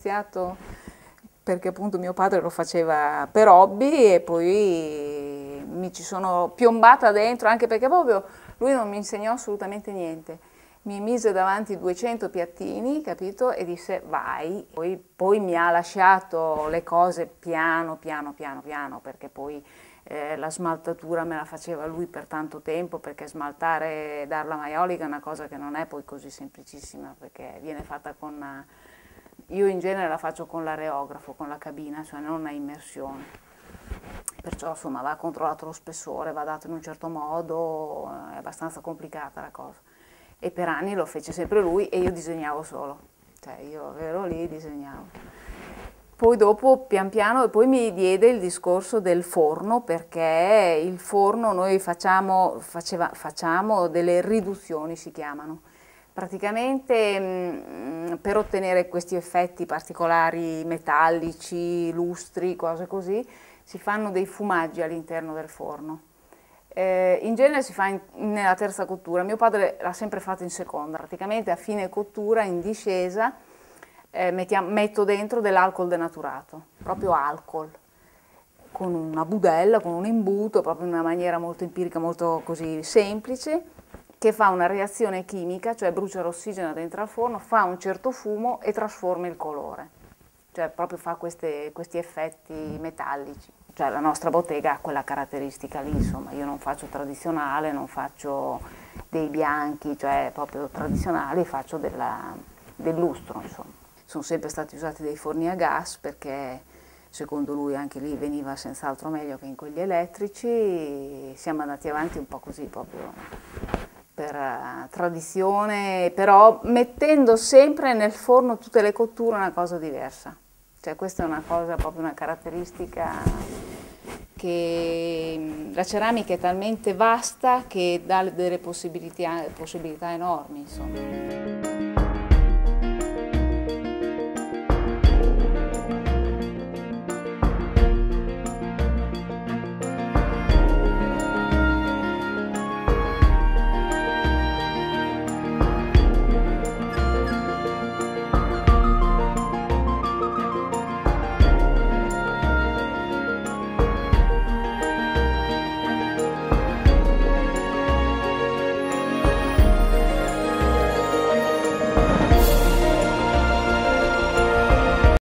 iniziato perché appunto mio padre lo faceva per hobby e poi mi ci sono piombata dentro, anche perché proprio lui non mi insegnò assolutamente niente. Mi mise davanti 200 piattini, capito? E disse vai. Poi mi ha lasciato le cose piano, perché poi la smaltatura me la faceva lui per tanto tempo, perché smaltare e dar la maiolica è una cosa che non è poi così semplicissima, perché viene fatta con... Io in genere la faccio con l'areografo, con la cabina, cioè non a immersione. Perciò insomma va controllato lo spessore, va dato in un certo modo, è abbastanza complicata la cosa. E per anni lo fece sempre lui e io disegnavo solo, cioè io ero lì e disegnavo. Poi dopo pian piano e poi mi diede il discorso del forno, perché il forno noi facciamo delle riduzioni, si chiamano. Praticamente per ottenere questi effetti particolari metallici, lustri, cose così, si fanno dei fumaggi all'interno del forno. In genere si fa nella terza cottura, mio padre l'ha sempre fatto in seconda, praticamente a fine cottura, in discesa, metto dentro dell'alcol denaturato, proprio alcol, con una budella, con un imbuto, proprio in una maniera molto empirica, molto così semplice, che fa una reazione chimica, cioè brucia l'ossigeno dentro al forno, fa un certo fumo e trasforma il colore, cioè proprio fa questi effetti metallici. Cioè la nostra bottega ha quella caratteristica lì, insomma, io non faccio tradizionale, non faccio dei bianchi, cioè proprio tradizionali, faccio del lustro, insomma. Sono sempre stati usati dei forni a gas perché secondo lui anche lì veniva senz'altro meglio che in quelli elettrici, siamo andati avanti un po' così proprio per tradizione, però mettendo sempre nel forno tutte le cotture una cosa diversa. Cioè questa è una cosa, proprio una caratteristica che la ceramica è talmente vasta che dà delle possibilità enormi, insomma.